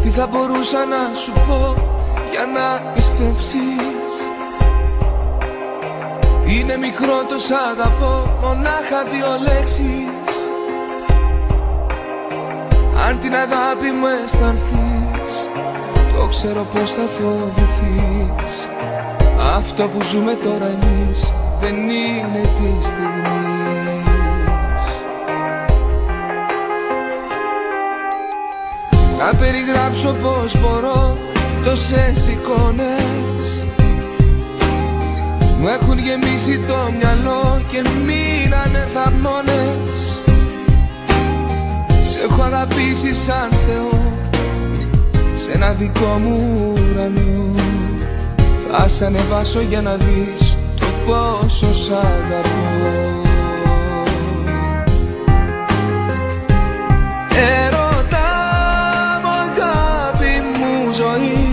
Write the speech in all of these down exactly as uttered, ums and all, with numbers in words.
Τι θα μπορούσα να σου πω για να πιστέψεις? Είναι μικρό το σ' αγαπώ, μονάχα δύο λέξεις. Αν την αγάπη μου αισθανθείς, το ξέρω πως θα φοβηθείς. Αυτό που ζούμε τώρα εμείς δεν είναι τη στιγμής. Να περιγράψω πως μπορώ τόσες εικόνες, μου έχουν γεμίσει το μυαλό και μείνανε θαμνώνες. Σ' έχω αγαπήσει σαν Θεό, σε ένα δικό μου ουρανό. Θα σ' ανεβάσω για να δεις το πόσο σ' αγαπώ. Ερώτα μου, αγάπη μου, ζωή,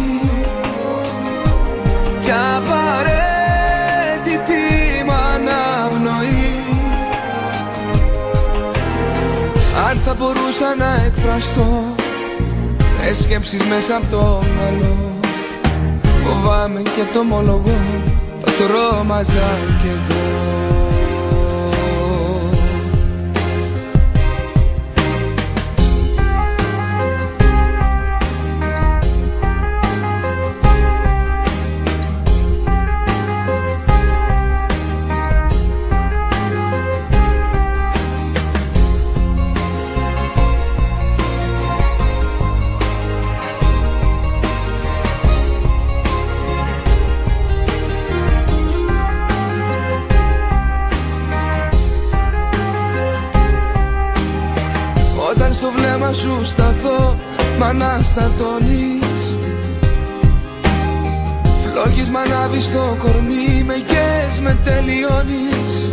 κι απαραίτητη μ' αναπνοή. Αν θα μπορούσα να εκφραστώ με σκέψεις μέσα από το μυαλό, φοβάμαι και το ομολογώ, θα τρόμαζα κι εγώ. Όταν στο βλέμμα σου σταθώ, μ' αναστατώνεις. Φλόγες μ' ανάβεις στο κορμί, με γες με τελειώνεις.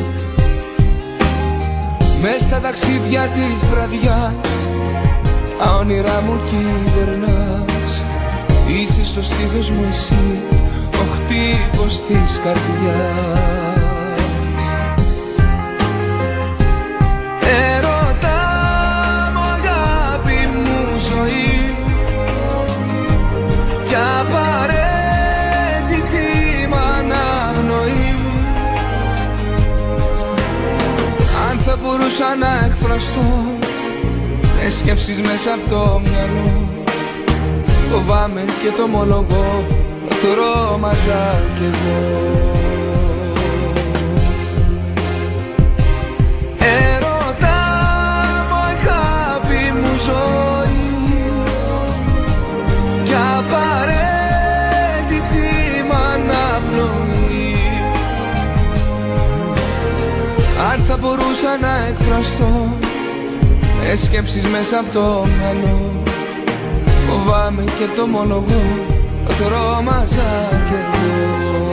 Μες στα ταξίδια της βραδιάς, τα όνειρά μου κυβερνάς. Είσαι στο στήθος μου εσύ, ο χτύπος της καρδιάς. Κι απαραίτητη μ' αναπνοή. Αν θα μπορούσα να εκφραστώ με σκέψεις μέσα από το μυαλό, φοβάμαι και το ομολογώ, θα τρόμαζα κι εγώ. Ερώτα μου, αγάπη μου, ζωή, κι απαραίτητη μ' αναπνοή. Αν θα μπορούσα να εκφραστώ με σκέψεις μέσα από το μυαλό, φοβάμαι και το ομολογώ, θα τρόμαζα κι εγώ.